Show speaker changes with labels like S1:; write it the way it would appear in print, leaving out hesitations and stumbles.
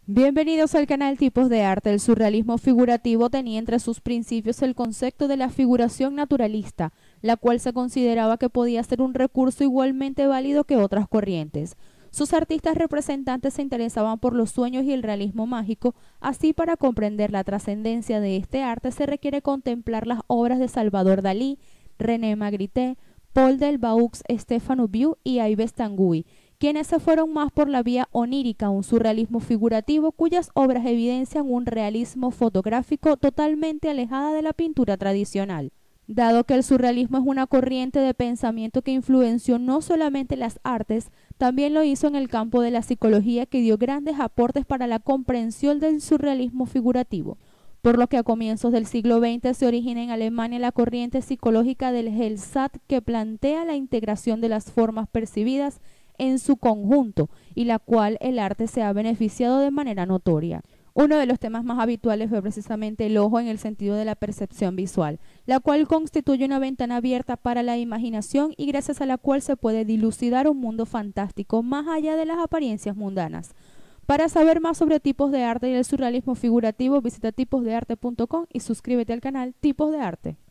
S1: Bienvenidos al canal Tipos de Arte. El surrealismo figurativo tenía entre sus principios el concepto de la figuración naturalista, la cual se consideraba que podía ser un recurso igualmente válido que otras corrientes. Sus artistas representantes se interesaban por los sueños y el realismo mágico. Así, para comprender la trascendencia de este arte se requiere contemplar las obras de Salvador Dalí, René Magritte, Paul Delvaux, Stefano Biu y Yves Tanguy, quienes se fueron más por la vía onírica, un surrealismo figurativo cuyas obras evidencian un realismo fotográfico totalmente alejada de la pintura tradicional. Dado que el surrealismo es una corriente de pensamiento que influenció no solamente las artes, también lo hizo en el campo de la psicología, que dio grandes aportes para la comprensión del surrealismo figurativo, por lo que a comienzos del siglo XX se origina en Alemania la corriente psicológica del Gestalt, que plantea la integración de las formas percibidas en su conjunto y la cual el arte se ha beneficiado de manera notoria. Uno de los temas más habituales fue precisamente el ojo, en el sentido de la percepción visual, la cual constituye una ventana abierta para la imaginación y gracias a la cual se puede dilucidar un mundo fantástico más allá de las apariencias mundanas. Para saber más sobre tipos de arte y el surrealismo figurativo, visita tiposdearte.com y suscríbete al canal Tipos de Arte.